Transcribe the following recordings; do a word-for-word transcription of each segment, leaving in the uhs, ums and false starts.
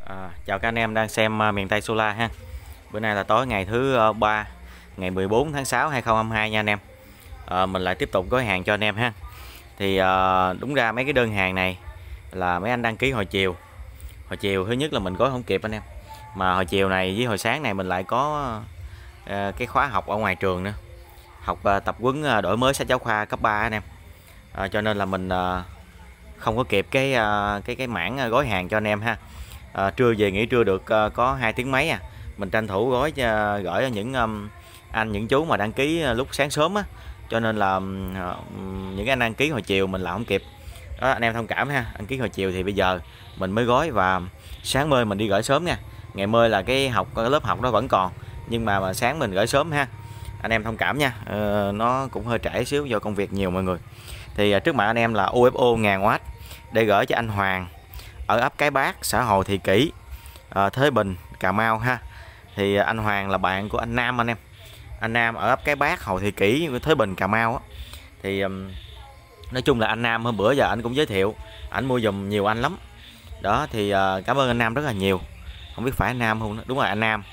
À, chào các anh em đang xem uh, miền Tây Solar ha. Bữa nay là tối ngày thứ uh, ba, ngày mười bốn tháng sáu hai nghìn không trăm hai mươi hai nha anh em. À, mình lại tiếp tục gói hàng cho anh em ha. Thì uh, đúng ra mấy cái đơn hàng này là mấy anh đăng ký hồi chiều. Hồi chiều thứ nhất là mình gói không kịp anh em. Mà hồi chiều này với hồi sáng này mình lại có uh, cái khóa học ở ngoài trường nữa. Học uh, tập huấn uh, đổi mới sách giáo khoa cấp ba anh em. À, cho nên là mình uh, không có kịp cái uh, cái cái mảng gói hàng cho anh em ha. À, trưa về nghỉ trưa được uh, có hai tiếng mấy à, mình tranh thủ gói uh, gửi cho những um, anh những chú mà đăng ký uh, lúc sáng sớm á, cho nên là um, những anh đăng ký hồi chiều mình làm không kịp đó, anh em thông cảm ha. Đăng ký hồi chiều thì bây giờ mình mới gói và sáng mơi mình đi gửi sớm nha. Ngày mơi là cái học cái lớp học đó vẫn còn, nhưng mà, mà sáng mình gửi sớm ha, anh em thông cảm nha. Uh, nó cũng hơi trễ xíu do công việc nhiều mọi người. Thì uh, trước mặt anh em là u ép o ngàn oát để gửi cho anh Hoàng ở ấp Cái Bát, xã Hồ Thị Kỷ, à, Thới Bình, Cà Mau ha. Thì anh Hoàng là bạn của anh Nam anh em. Anh Nam ở ấp Cái Bát, Hồ Thị Kỷ, Thới Bình, Cà Mau á. Thì um, nói chung là anh Nam hôm bữa giờ anh cũng giới thiệu, anh mua giùm nhiều anh lắm. Đó thì uh, cảm ơn anh Nam rất là nhiều. Không biết phải anh Nam không? Đúng rồi anh Nam.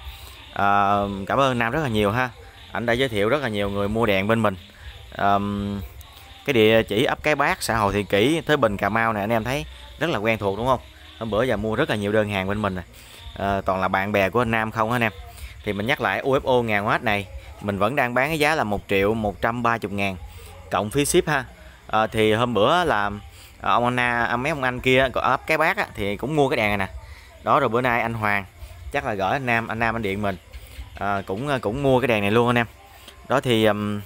Uh, cảm ơn anh Nam rất là nhiều ha. Anh đã giới thiệu rất là nhiều người mua đèn bên mình. Um, cái địa chỉ ấp Cái Bát, xã Hồ Thị Kỷ, Thới Bình, Cà Mau này anh em thấy rất là quen thuộc đúng không? Hôm bữa giờ mua rất là nhiều đơn hàng bên mình này. À, toàn là bạn bè của anh Nam không anh em. Thì mình nhắc lại u ép o ngàn oát này mình vẫn đang bán cái giá là một triệu một trăm ba mươi ngàn cộng phí ship ha. À, thì hôm bữa là ông Anna mấy ông anh kia có ấp Cái Bát á, thì cũng mua cái đèn này nè. Đó rồi bữa nay anh Hoàng chắc là gửi anh Nam, anh Nam anh điện mình à, cũng cũng mua cái đèn này luôn anh em. Đó thì um,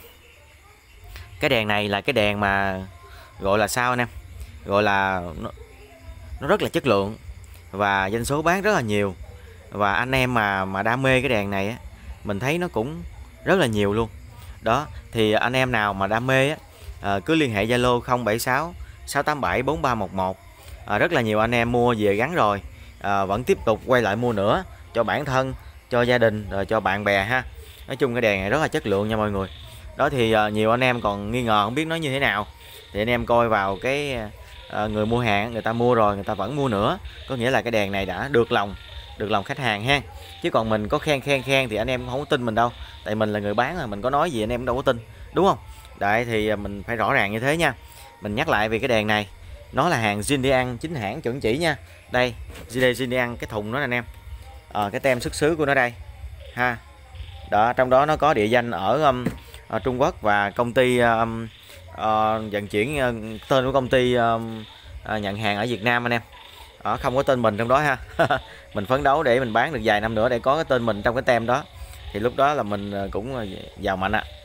cái đèn này là cái đèn mà gọi là sao anh em, gọi là nó, nó rất là chất lượng và doanh số bán rất là nhiều. Và anh em mà mà đam mê cái đèn này á, mình thấy nó cũng rất là nhiều luôn. Đó thì anh em nào mà đam mê á, à, cứ liên hệ Zalo không bảy sáu sáu tám bảy bốn ba một một. à, rất là nhiều anh em mua về gắn rồi, à, vẫn tiếp tục quay lại mua nữa cho bản thân, cho gia đình, rồi cho bạn bè ha. Nói chung cái đèn này rất là chất lượng nha mọi người. Đó thì à, nhiều anh em còn nghi ngờ không biết nó như thế nào, thì anh em coi vào cái à, người mua hàng, người ta mua rồi người ta vẫn mua nữa, có nghĩa là cái đèn này đã được lòng được lòng khách hàng ha. Chứ còn mình có khen khen khen thì anh em không có tin mình đâu, tại mình là người bán mà mình có nói gì anh em đâu có tin, đúng không? Đấy thì mình phải rõ ràng như thế nha. Mình nhắc lại về cái đèn này, nó là hàng Zindian chính hãng chuẩn chỉ nha. Đây Zindian cái thùng đó anh em, à, cái tem xuất xứ của nó đây ha. Đó trong đó nó có địa danh ở, um, ở Trung Quốc và công ty um, uh, vận chuyển uh, tên của công ty um, uh, nhận hàng ở Việt Nam anh em. Đó, không có tên mình trong đó ha. Mình phấn đấu để mình bán được vài năm nữa để có cái tên mình trong cái tem đó, thì lúc đó là mình cũng giàu mạnh ạ.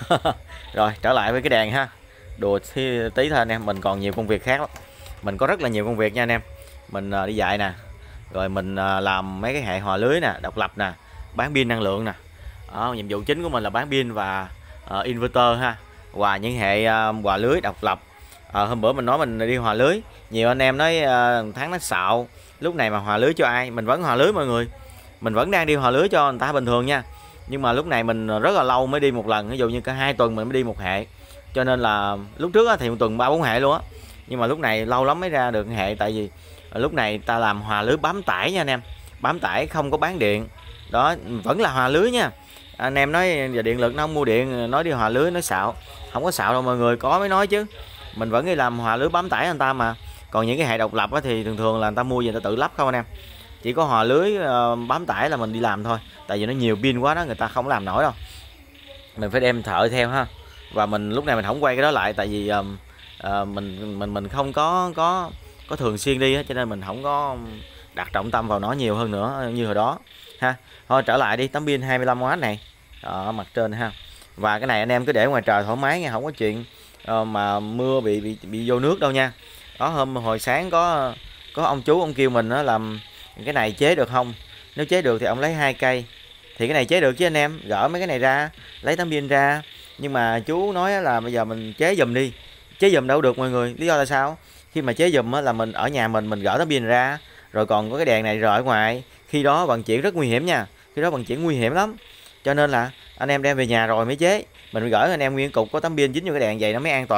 Rồi trở lại với cái đèn ha. Đùa tí thôi anh em, mình còn nhiều công việc khác lắm. Mình có rất là nhiều công việc nha anh em. Mình uh, đi dạy nè, rồi mình uh, làm mấy cái hệ hòa lưới nè, độc lập nè, bán pin năng lượng nè. Đó, nhiệm vụ chính của mình là bán pin và uh, inverter ha, và những hệ uh, hòa lưới độc lập. À, hôm bữa mình nói mình đi hòa lưới, nhiều anh em nói uh, tháng nó xạo, lúc này mà hòa lưới cho ai? Mình vẫn hòa lưới mọi người, mình vẫn đang đi hòa lưới cho người ta bình thường nha. Nhưng mà lúc này mình rất là lâu mới đi một lần, ví dụ như cả hai tuần mình mới đi một hệ, cho nên là lúc trước thì một tuần ba bốn hệ luôn á, nhưng mà lúc này lâu lắm mới ra được hệ, tại vì lúc này ta làm hòa lưới bám tải nha anh em, bám tải không có bán điện. Đó vẫn là hòa lưới nha. Anh em nói giờ điện lực nó không mua điện, nói đi hòa lưới nó xạo, không có xạo đâu mọi người, có mới nói chứ. Mình vẫn đi làm hòa lưới bám tải anh ta mà. Còn những cái hệ độc lập thì thường thường là người ta mua về người ta tự lắp không anh em. Chỉ có hòa lưới uh, bám tải là mình đi làm thôi, tại vì nó nhiều pin quá đó, người ta không làm nổi đâu, mình phải đem thợ theo ha. Và mình lúc này mình không quay cái đó lại, tại vì uh, uh, mình mình mình không có có có thường xuyên đi á, cho nên mình không có đặt trọng tâm vào nó nhiều hơn nữa như hồi đó ha. Thôi trở lại đi, tấm pin hai mươi lăm oát này ở mặt trên ha. Và cái này anh em cứ để ngoài trời thoải mái nha, không có chuyện uh, mà mưa bị bị bị vô nước đâu nha. Đó hôm hồi sáng có có ông chú ông kêu mình đó làm cái này chế được không, nếu chế được thì ông lấy hai cây, thì cái này chế được chứ anh em, gỡ mấy cái này ra lấy tấm pin ra. Nhưng mà chú nói là bây giờ mình chế giùm đi, chế giùm đâu được mọi người, lý do là sao? Khi mà chế giùm là mình ở nhà mình mình gỡ tấm pin ra, rồi còn có cái đèn này rời ở ngoài, khi đó vận chuyển rất nguy hiểm nha, khi đó vận chuyển nguy hiểm lắm. Cho nên là anh em đem về nhà rồi mới chế, mình gửi anh em nguyên cục có tấm pin dính vô cái đèn vậy nó mới an toàn.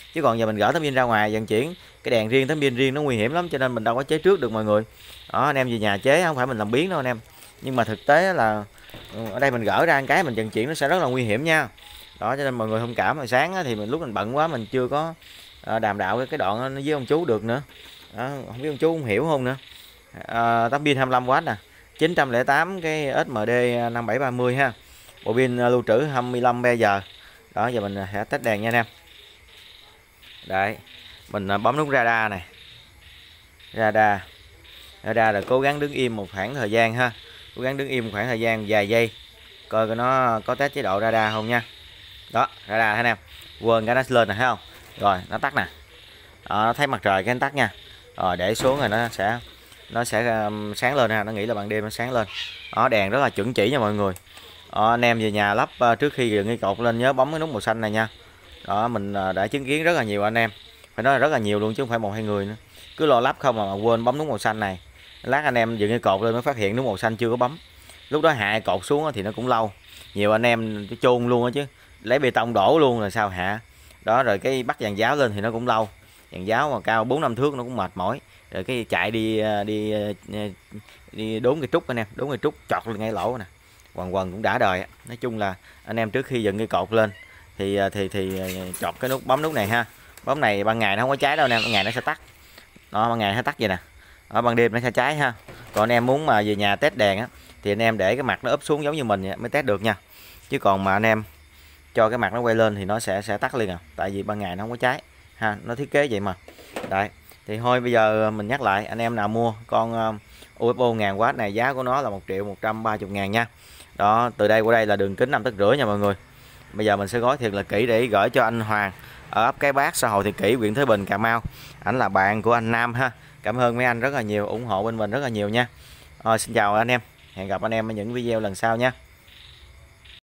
Chứ còn giờ mình gỡ tấm pin ra ngoài vận chuyển cái đèn riêng tấm pin riêng nó nguy hiểm lắm, cho nên mình đâu có chế trước được mọi người. Đó, anh em về nhà chế không phải mình làm biến đâu anh em, nhưng mà thực tế là ở đây mình gỡ ra cái mình vận chuyển nó sẽ rất là nguy hiểm nha. Đó, cho nên mọi người thông cảm. Hồi sáng thì mình lúc mình bận quá mình chưa có đàm đạo cái đoạn nó với ông chú được nữa. Đó, không biết ông chú không hiểu không nữa. À, tấm pin hai mươi lăm oát nè, chín trăm lẻ tám cái ét em đê năm bảy ba mươi ha, bộ pin lưu trữ hai mươi lăm bây giờ. Đó, giờ mình sẽ test đèn nha anh em. Đấy, mình bấm nút radar này, radar radar là cố gắng đứng im một khoảng thời gian ha, cố gắng đứng im một khoảng thời gian vài giây coi coi nó có test chế độ radar không nha. Đó, radar anh em, quên cái nó lên này thấy không, rồi nó tắt nè. Đó, nó thấy mặt trời cái nó tắt nha, rồi để xuống rồi nó sẽ nó sẽ um, sáng lên ha, nó nghĩ là ban đêm nó sáng lên. Đó, đèn rất là chuẩn chỉ nha mọi người. Đó, anh em về nhà lắp uh, trước khi dựng cái cột lên nhớ bấm cái nút màu xanh này nha. Đó, mình uh, đã chứng kiến rất là nhiều anh em, phải nói là rất là nhiều luôn chứ không phải một hai người nữa, cứ lo lắp không mà, mà quên bấm nút màu xanh này. Lát anh em dựng cái cột lên mới phát hiện nút màu xanh chưa có bấm, lúc đó hạ cột xuống thì nó cũng lâu. Nhiều anh em chôn luôn á chứ, lấy bê tông đổ luôn là sao hạ. Đó, rồi cái bắt dàn giáo lên thì nó cũng lâu, dàn giáo mà cao bốn năm thước nó cũng mệt mỏi. Rồi cái chạy đi đi đi đốn cái trúc anh em, đốn cái trúc chọt lên ngay lỗ nè, quần quần cũng đã đời. Nói chung là anh em trước khi dựng cái cột lên thì thì thì chọt cái nút, bấm nút này ha. Bấm này ban ngày nó không có cháy đâu anh em, ban ngày nó sẽ tắt. Đó, ban ngày nó tắt vậy nè, ở ban đêm nó sẽ cháy ha. Còn anh em muốn mà về nhà test đèn á thì anh em để cái mặt nó úp xuống giống như mình mới test được nha, chứ còn mà anh em cho cái mặt nó quay lên thì nó sẽ sẽ tắt liền à, tại vì ban ngày nó không có cháy ha, nó thiết kế vậy mà. Đấy, thì thôi bây giờ mình nhắc lại, anh em nào mua con uh, u ép o ngàn oát này giá của nó là một triệu một trăm ba mươi ngàn nha. Đó, từ đây qua đây là đường kính năm tấc rưỡi nha mọi người. Bây giờ mình sẽ gói thiệt là kỹ để gửi cho anh Hoàng ở ấp Cái Bát, xã Hội Thiện Kỷ, huyện Thới Bình, Cà Mau. Ảnh là bạn của anh Nam ha. Cảm ơn mấy anh rất là nhiều, ủng hộ bên mình rất là nhiều nha. Rồi, xin chào anh em, hẹn gặp anh em ở những video lần sau nha.